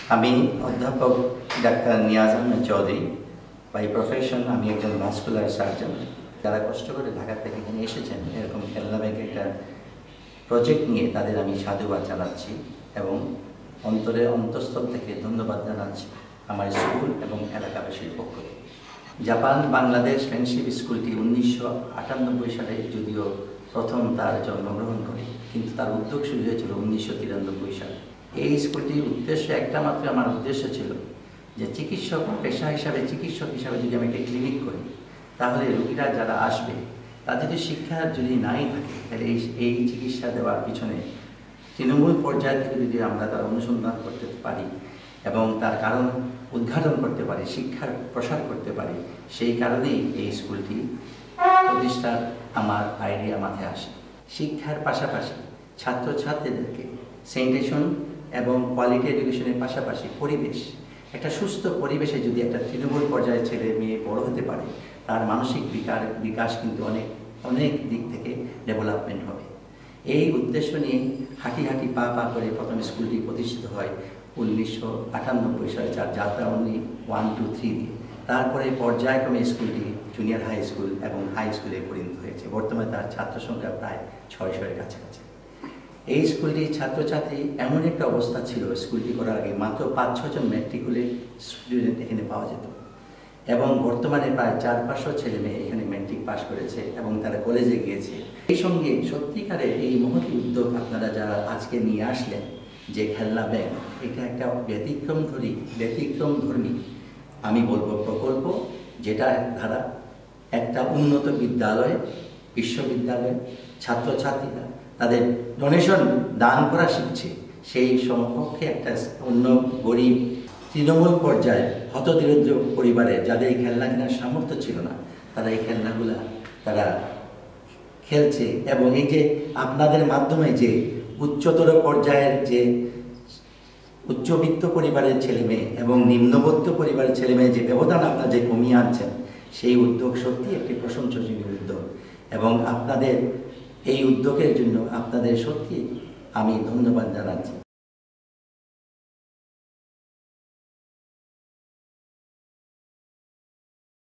আমি অধ্যাপক doctor Niaz Ahmed Chowdhury. By profession আমি একজন ভাস্কুলার সার্জন। যারা কষ্ট করে ঢাকা থেকে এখানে এসেছেন এরকম খেলনা ব্যাংক একটা প্রজেক্ট নিয়ে তাদের আমি সাধুবাদ জানাচ্ছি এবং অন্তঃস্থল থেকে ধন্যবাদ জানাচ্ছি আমার স্কুল এবং এলাকাবাসীর পক্ষ থেকে। জাপান বাংলাদেশ ফ্রেন্ডশিপ স্কুলটি 1998 সালে যদিও প্রথম তার জন্মগ্রহণ করে, কিন্তু তার উদ্যোগ শুরু হয়েছিল 1993 সালে। এই স্কুলটির উদ্দেশ্য একটা মাত্র, আমার উদ্দেশ্য ছিল যে চিকিৎসক পেশা হিসাবে, চিকিৎসক হিসাবে যদি আমি একটা ক্লিনিক করি তাহলে রোগীরা যারা আসবে তাদের যদি শিক্ষা যদি নাই থাকে তাহলে এই চিকিৎসা দেওয়ার পিছনে তৃণমূল পর্যায় থেকে যদি আমরা তার অনুসন্ধান করতে পারি এবং তার কারণ উদ্ঘাটন করতে পারি, শিক্ষার প্রসার করতে পারি, সেই কারণেই এই স্কুলটি প্রতিষ্ঠার আমার আইডিয়া মাথায় আসে। শিক্ষার পাশাপাশি ছাত্রছাত্রীদেরকে স্যানিটেশন এবং কোয়ালিটি এডুকেশনের পাশাপাশি পরিবেশ, একটা সুস্থ পরিবেশে যদি একটা তৃণমূল পর্যায়ের ছেলে মেয়ে বড় হতে পারে তার মানসিক বিকাশ কিন্তু অনেক দিক থেকে ডেভেলপমেন্ট হবে। এই উদ্দেশ্য নিয়ে হাঁটি পা করে প্রথম স্কুলটি প্রতিষ্ঠিত হয় 1998 সালে, যার যাত্রা 1, 2, 3 দিয়ে। তারপরে পর্যায়ক্রমে স্কুলটি জুনিয়র হাই স্কুল এবং হাই স্কুলে পরিণত হয়েছে। বর্তমানে তার ছাত্র সংখ্যা প্রায় 600-এর কাছাকাছি। এই স্কুলটির ছাত্রছাত্রী এমন একটা অবস্থা ছিল, স্কুলটি করার আগে মাত্র 5-6 জন ম্যাট্রিকুলেট স্টুডেন্ট এখানে পাওয়া যেত এবং বর্তমানে প্রায় 400-500 ছেলে মেয়ে এখানে ম্যাট্রিক পাস করেছে এবং তারা কলেজে গিয়েছে। এই সঙ্গে সত্যিকারের এই মহৎ উদ্যোগ আপনারা যারা আজকে নিয়ে আসলেন যে খেলনা ব্যাংক, এটা একটা ব্যতিক্রমধর্মী আমি বলবো প্রকল্প, যেটা দ্বারা একটা উন্নত বিদ্যালয়, বিশ্ববিদ্যালয় ছাত্রছাত্রীরা তাদের ডোনেশন দান করা শিখছে। সেই সমকক্ষে একটা অন্য গরিব তৃণমূল পর্যায়ে হতদরিদ্র পরিবারে যাদের এই খেলনা কেনার সামর্থ্য ছিল না, তারা এই খেলনাগুলা তারা খেলছে এবং এই যে আপনাদের মাধ্যমে যে উচ্চতর পর্যায়ের যে উচ্চবিত্ত পরিবারের ছেলে মেয়ে এবং নিম্নবিত্ত পরিবারের ছেলে মেয়ে যে ব্যবধান আপনারা যে কমিয়ে আনছেন, সেই উদ্যোগ সত্যি একটি প্রশংসনীয় উদ্যোগ এবং আপনাদের এই উদ্যোগের জন্য আপনাদের সত্যি আমি ধন্যবাদ জানাচ্ছি।